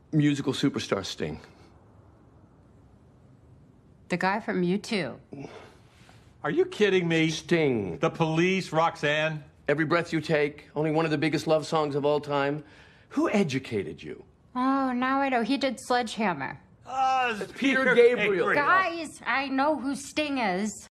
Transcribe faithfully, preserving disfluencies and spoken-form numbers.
musical superstar Sting. The guy from U two. Are you kidding me? Sting. The Police, Roxanne? Every Breath You Take, only one of the biggest love songs of all time. Who educated you? Oh, now I know. He did Sledgehammer. Oh, Peter Gabriel. Guys, I know who Sting is.